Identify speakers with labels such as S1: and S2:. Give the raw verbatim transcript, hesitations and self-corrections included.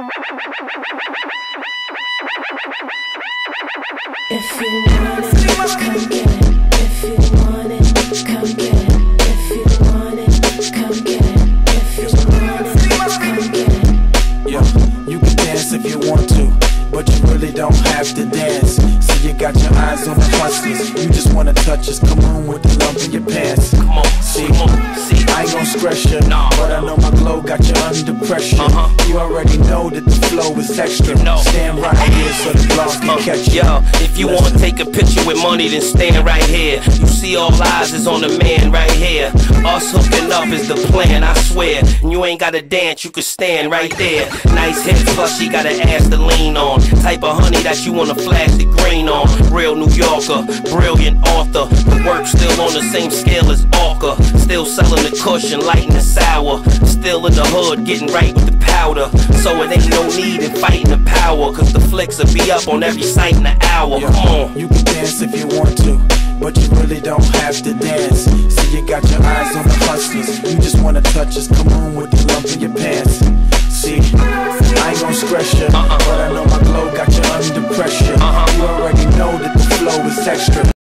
S1: If you want it, come get it. If you want it, come get it. If you want it, come get it. If you want it, come get it.
S2: Yo, you can dance if you want to, but you really don't have to dance. See, you got your eyes on the hustlers, you just wanna touch us. Come on with the lump in your pants. Come on, see, come on, see. I ain't gon' stress you, nah, but I know my glow got you under pressure. Uh-huh. You already know that the flow is extra. You know. Stand right here so the vlogs can uh, catch you.
S3: Yo, if you Listen. wanna take a picture with money, then stand right here. You see all eyes is on the man right here. Us hooking up is the plan, I swear. And you ain't gotta dance, you can stand right there. Nice hips, plus she got an ass to lean on. Type of honey that you wanna flash the green on. Real New Yorker, brilliant author. The work still on the same scale as Orca. Still selling the cushion, lighting the sour. Still in the hood, getting right with the powder. So it ain't no need in fighting the power, cause the flicks will be up on every site in the hour.
S2: Yo,
S3: Come on.
S2: You can dance if you want to, but you really don't have to dance. See, you got your eyes on the hustlers, you just wanna touch us. Come on with the lump in your pants. See, I ain't gon' stress you, uh-uh. but I know my glow got you under pressure. Uh-huh. You already know that the flow is extra.